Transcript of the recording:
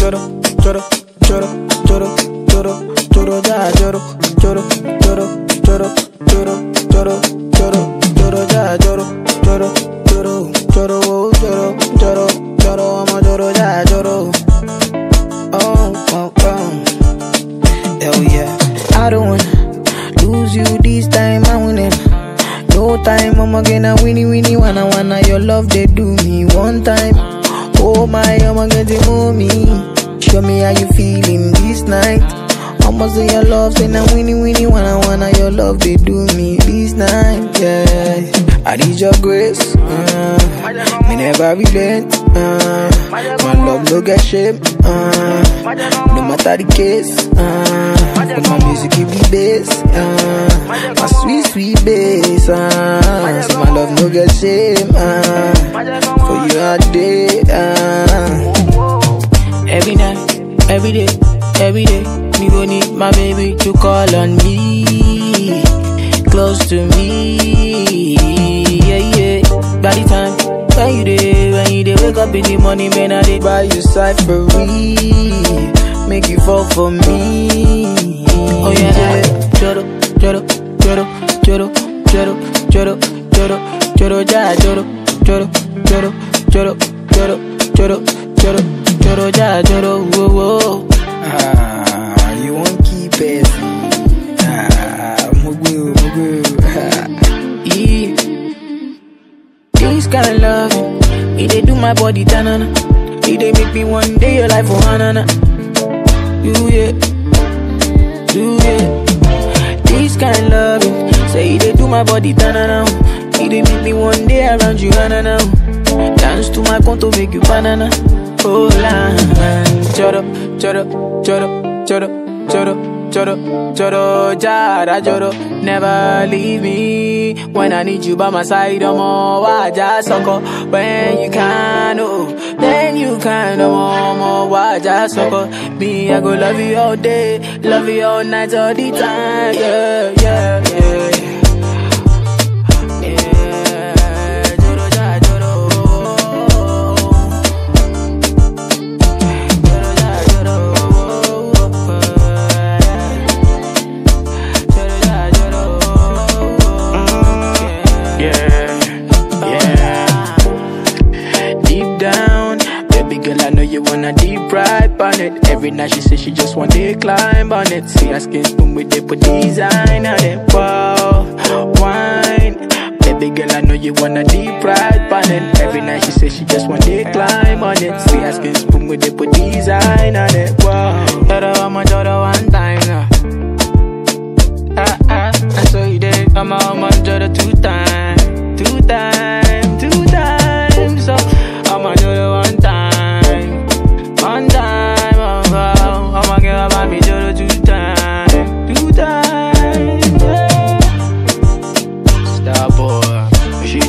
choro, choro, choro, choro, choro, choro, ja, choro, choro, choro, choro, choro, choro, choro, choro, ja, choro, choro, choro, choro, choro, choro, choro, I'm a choro, ja, choro. Oh, oh, oh. Hell yeah. I don't wanna lose you this time, I'm winning. No time, I'ma get a winnie, wanna your love, they do me one time. Oh my, I'ma get the mommy. Show me how you feeling this night. I'ma say your love, say na winnie, wanna your love, they do me this night, yeah. I need your grace, me never relent, my love no get shame, no matter the case, but my music give me bass, my sweet, sweet bass, so my love no get shame, for you all day, every night, every day, every day, me gon' need my baby to call on me, close to me, yeah, yeah. By the time when you dey wake up in the morning, man, I dey buy you cyphery, make you fall for me. Oh yeah, choro, choro, choro, choro, choro, choro, choro, choro, ja, choro, choro, choro, choro, choro, choro, choro, choro, ja, choro, whoa, whoa. You won't keep it. Mugu. Yeah. This kind of love, it dey do my body tanana. It dey make me one day your life for hanana. You yeah. This kind of love, say it dey do my body tanana. It dey make me one day around you hanana. Dance to my conto, make you banana. Oh la, choro, choro, choro, choro, choro, choro, choro, jara, choro. Never leave me when I need you by my side. I'm all waja soko. When you can, oh, then you can. I'm all waja soko. Me, I go love you all day, love you all night, all the time. Yeah, yeah, yeah. You wanna deep ride on it. Every night she say she just want to climb on it. See her skin spoon with it, put design on it. Wow, wine. Baby girl, I know you wanna deep ride on it. Every night she say she just want to climb on it. See her skin spoon with it, put design on it. Wow, I'ma do one time now. I saw you there. I'ma do the two times. So I'ma do the one time. One time, I'ma give about me two times, yeah. Star boy, what she do?